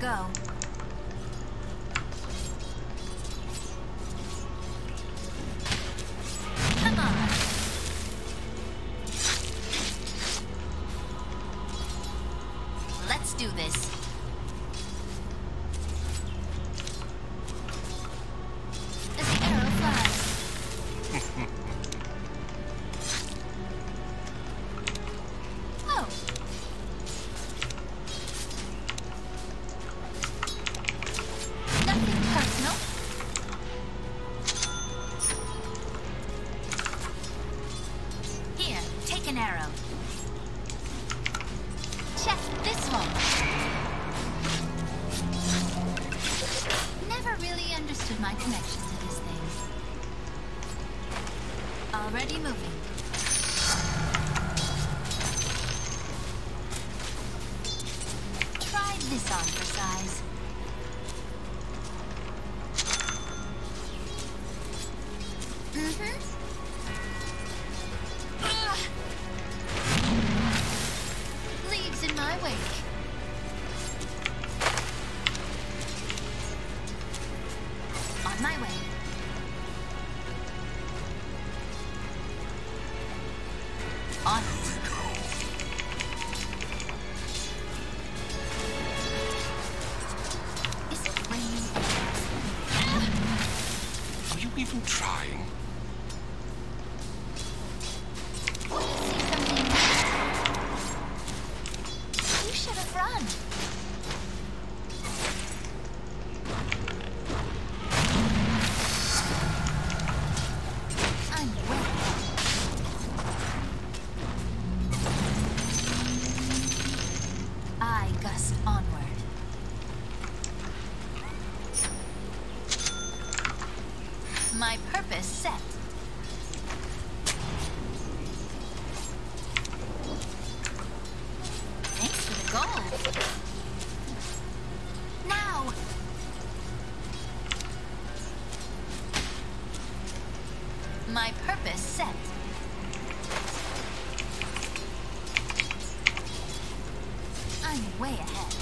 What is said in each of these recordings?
go. Come on. Let's do this. As the arrow flies. Oh. Nothing personal. Here, take an arrow. Check this one. Never really understood my connection to this thing. Already moving. Try this on for size. Leaves in my wake. On my way. On it. Is it raining? Are you even trying? See something? You should have run. I'm way ahead. I gust onward. My purpose set. Thanks for the gold. Now! My purpose set. I'm way ahead.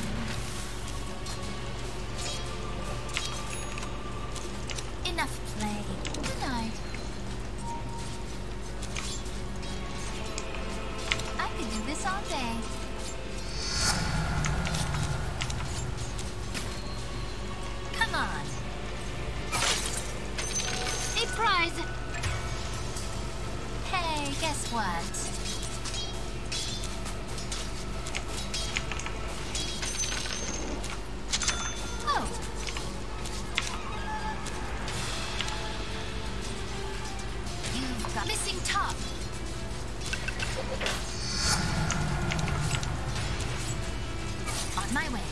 Enough play. Good night. I could do this all day. Come on. A prize. Hey, guess what? Oh. You've got missing top. On my way.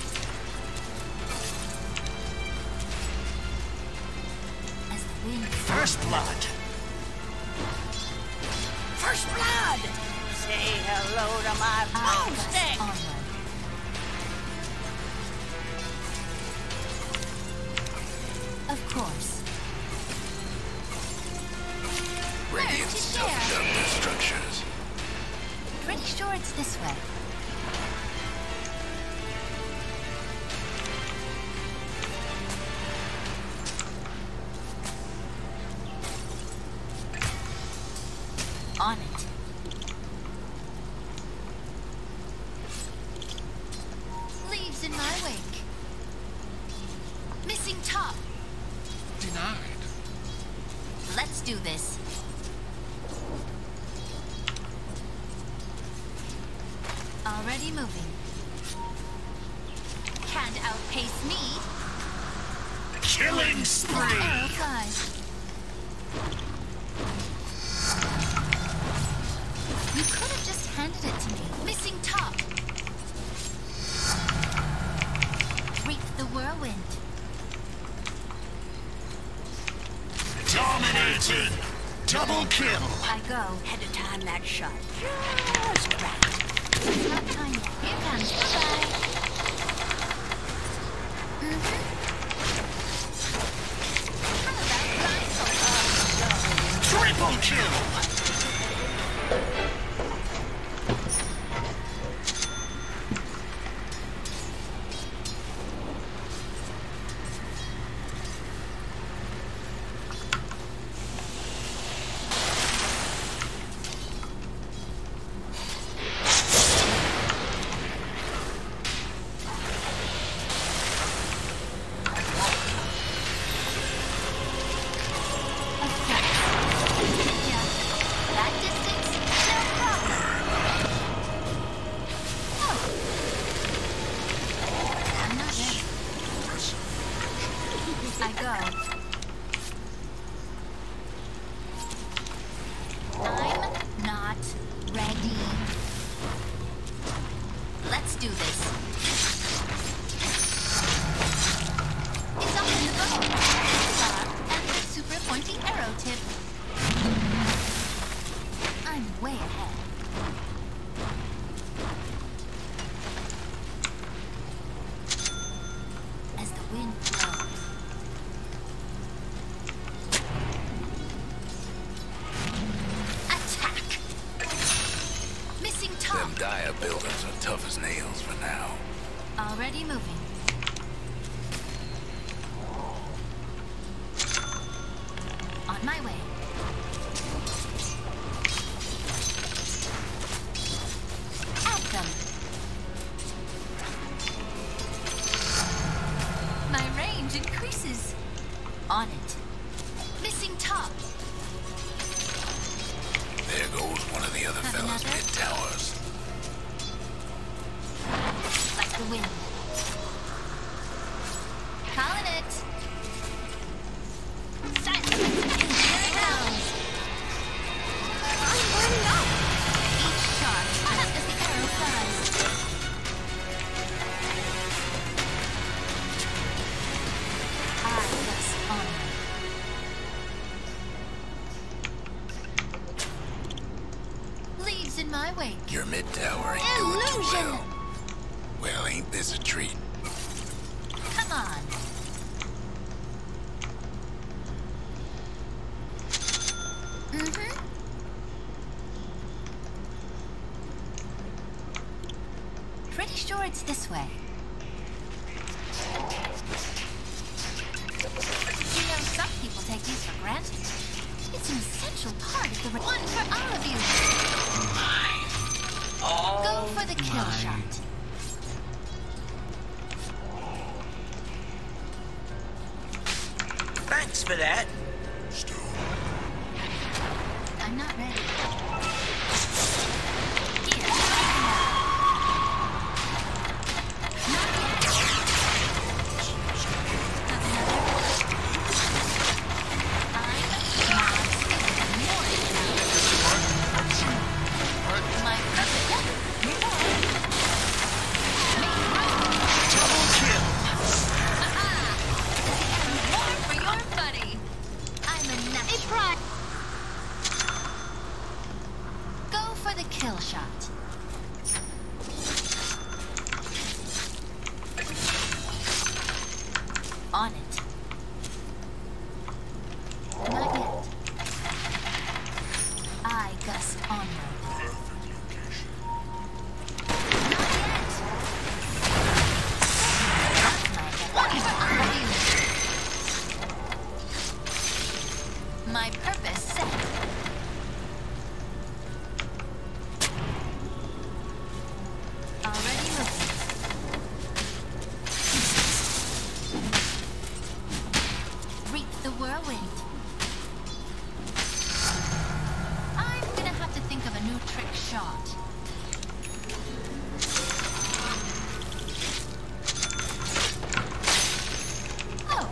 As the wind First blood. First blood. Say hello to my I boomstick. gust onward. Of course. Radiant to stuffed share? up their structures. Pretty sure it's this way. On it. Leaves in my wake. Missing top. Denied. Let's do this. Already moving. Can't outpace me. Killing Arrow spree. flies. You could have just handed it to me. Missing top. Reap the whirlwind. Dominating. Double kill. I go. Had to time that shot just right. It's not time yet. Here comes. Bye-bye. How about Triple kill. top. Them Dire buildings are tough as nails for now. Already moving. On my way. At them. My range increases. On it. Missing top. There goes one of the other Have fellas another? mid-towers. Like the wind. Calling it. Silence. Here it goes. I'm burning up. Each shot as the arrow flies. I thus honor. Leaves in my wake. Your mid-tower ain't doing too Illusion. well. Well, ain't this a treat? Come on. Mm-hmm. Pretty sure it's this way. You know, some people take these for granted. It's an essential part of the one for all of you. Go for the kill shot. Thanks for that. I'm not ready. Here. Not yet. Have another. I'm not more my perfect. Double kill. More for your buddy. I'm a natural. Go for the kill shot. On it. Not yet. I gust onward. Not yet. One for all of you. My purpose set. Already moving. Reap the whirlwind. I'm gonna have to think of a new trick shot. Oh.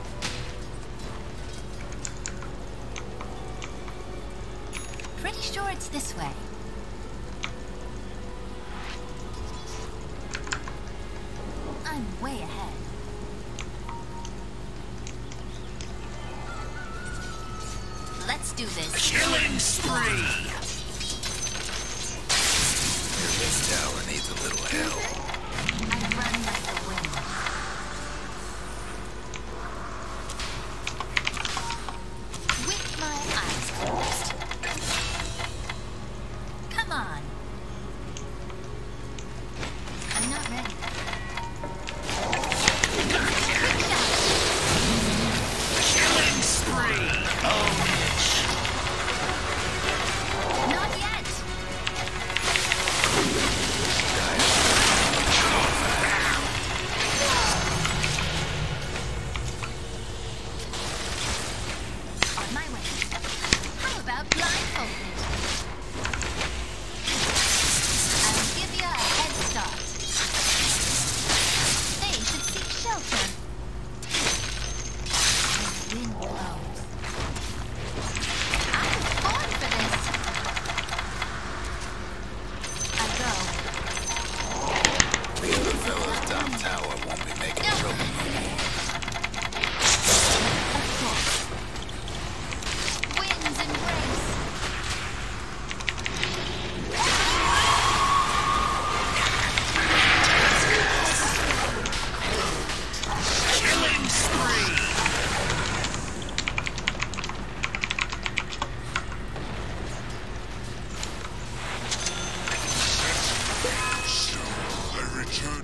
Pretty sure it's this way. I'm way ahead. Let's do this. Killing spree. Your mid-tower needs a little help. I run like the wind. With my eyes closed. Come on. I'm not ready. Killing spree. Oh, Not yet. On my way. How about blindfolded? I'll give you a head start. They should seek shelter. The wind blows. I was born for this. I go. The other fellas down tower won't be making trouble no more. Of course. Winds embrace. killing spree. turn.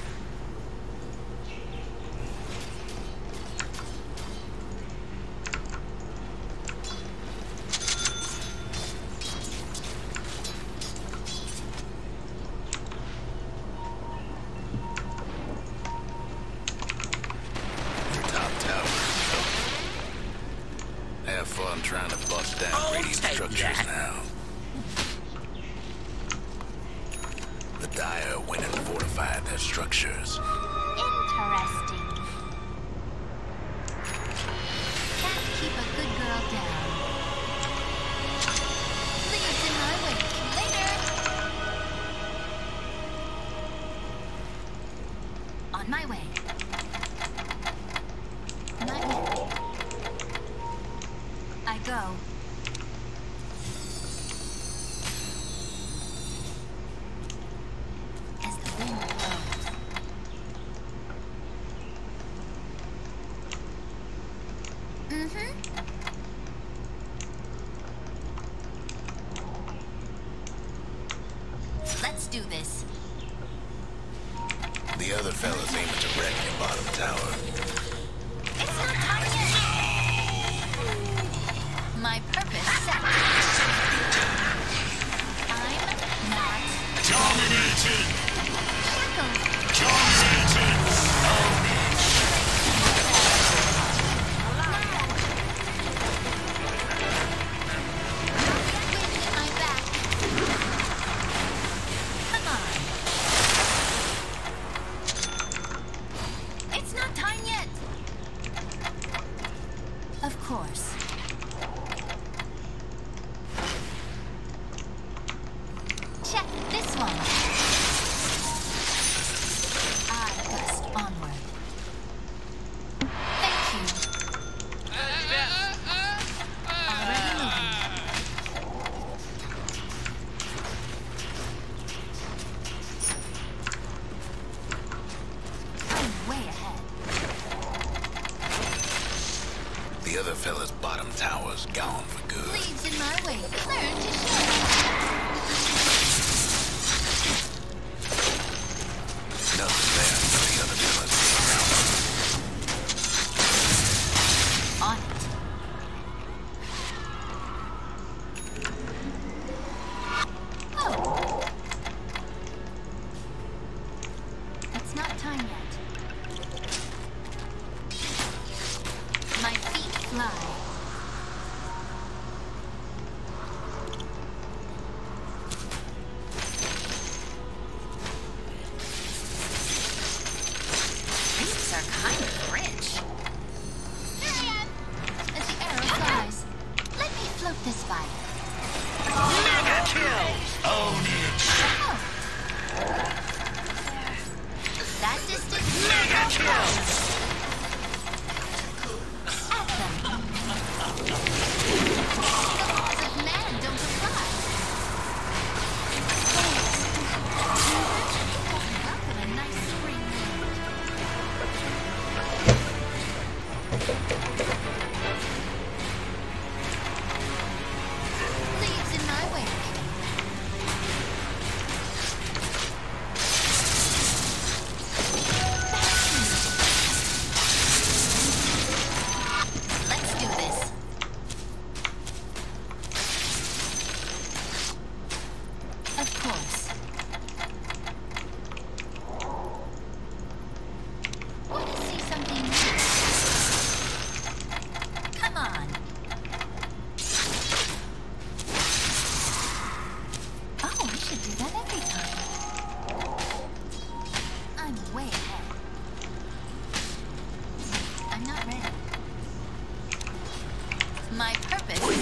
Your top tower is up. Have fun trying to bust down I'll radiant take structures that. now. The Dire went and fortified their structures. Interesting. Can't keep a good girl down. Leaves in my wake. Later. On my way. Not yet. I go. As the wind blows. Let's do this. The other fellas aiming to wreck your bottom tower. It's not time yet. My purpose set. I'm not Dominating! shackled. Dominating! Wind in my back. Come on. It's not time yet. Of course. Check this one. I pressed onward. Thank you. Already moving. I'm way ahead. The other fella's bottom tower's gone for good. Leaves in my wake. Learn to share. Nothing there for the other fellas to On it. Oh. It's not time yet. My feet fly. Beats are kind of rich. Here I am. As the arrow flies, let me float this fire. Mega kill! Own it! Oh. That distance. Mega kill! At them. The laws of man don't apply. Welcome a nice spring wind. Leaves in my wake. Let's do this. Of course. Want to see something new? Come on. Oh, we should do that every time. I'm way ahead. I'm not ready. My purpose is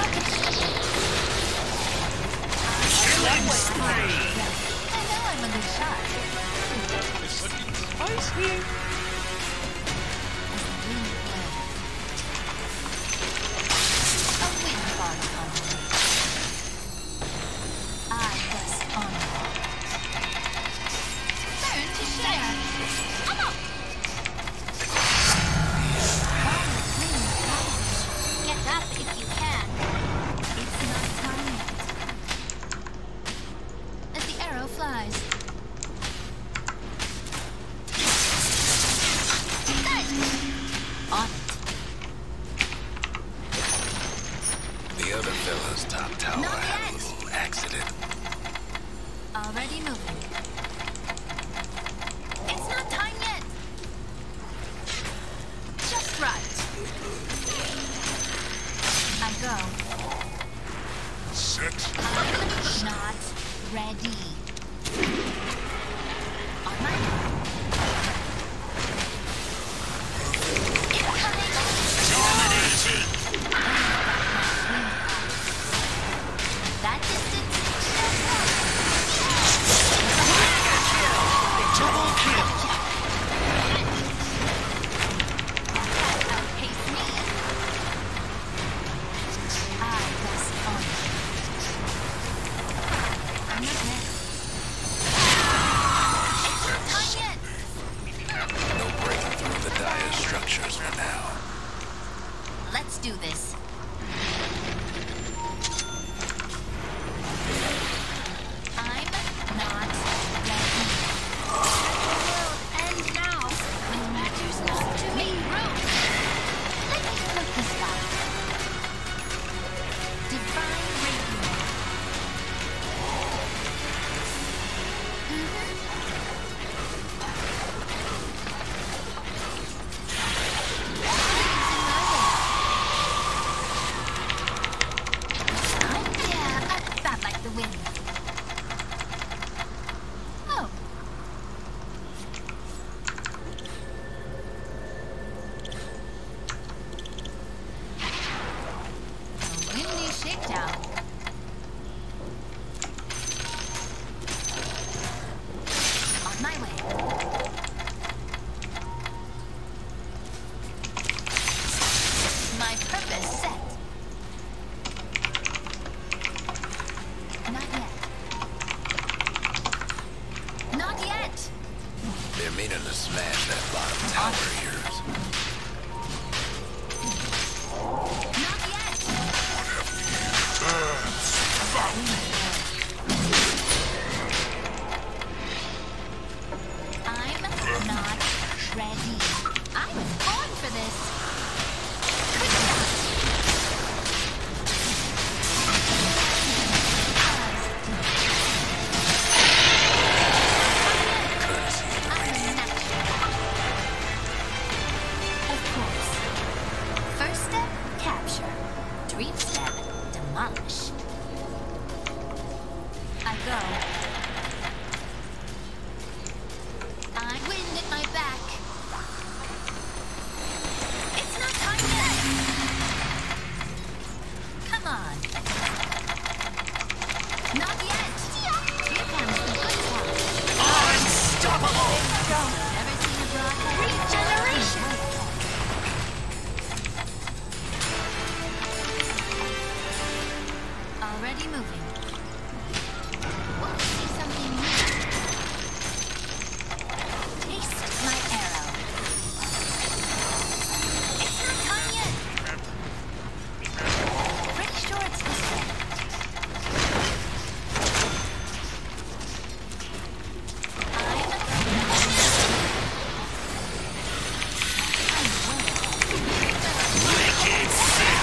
Killing spree! I know I'm a good shot. It's looking spicy. As the wind blows. A wind falls on me. I gust onward. Learn to share. Come on. While the wind rises, get up if you can. It's not time yet. As the arrow flies. Already moving. It's not time yet. Just right. I go. Set. I'm not ready. On my way. Incoming. Dominating. That distance. Double kill. Outpace me. I rest on you. I'm not ready. It's not time yet. No breaking through the dire structures for now. Let's do this. I'm not ready. And now, it matters not to me. Let me flip this back. Divine radiance. About like the wind. Oh. A windy shakedown. On my way. My purpose set. Not yet. Not yet. They're meaning to smash that bottom tower of yours. Not yet. I'm not ready. I was born for this. Good shot. I'm a natural. Of course. First step, capture. Dream step, demolish. I go. I wind at my back. It's not time yet. Come on. Not yet. Here comes the good part. Unstoppable. Never seen a broadhead. Regeneration. Already moving. Want to see something new? Taste my arrow. It's not time yet. Pretty sure it's this way. Wicked sick.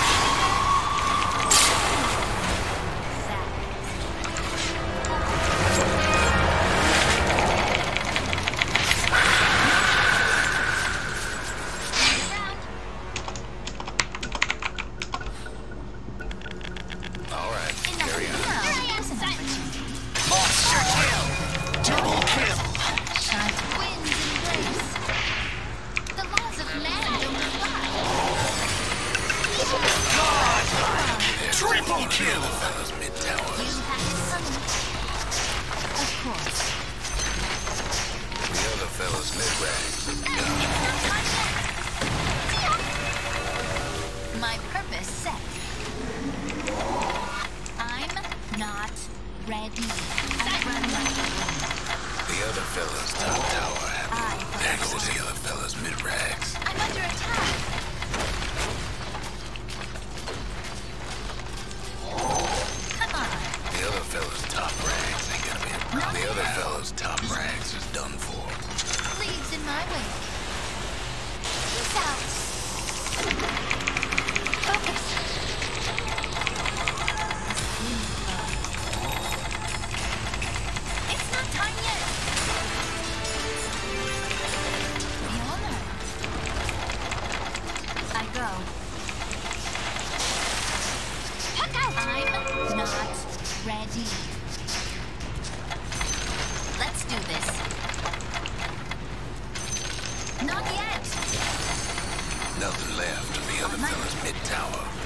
All right, carry on. Monster kill. Double kill. Winds embrace. The laws of man don't apply. Triple kill. Fellas mid-towers. You have it coming. Of course. The other fellas mid-ranks. My purpose set. I'm not ready. I run like the wind. The other fellas top tower I happy. There goes the other fellas mid-ranks. I'm under attack. Come on. The other fellas top ranks ain't gonna be a problem. The other fellas top ranks is done for. Leaves in my wake. Peace out. Focus. It's not do this. Not yet. Nothing left of the other fella's mid-tower.